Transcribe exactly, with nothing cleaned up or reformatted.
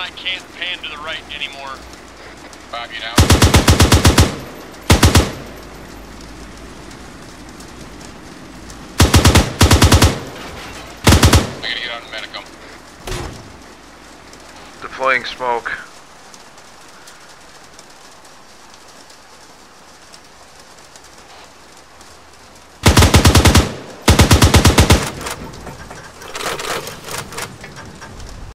I can't pan to the right anymore. Bob, you down? I gotta get out and medicum. Deploying smoke.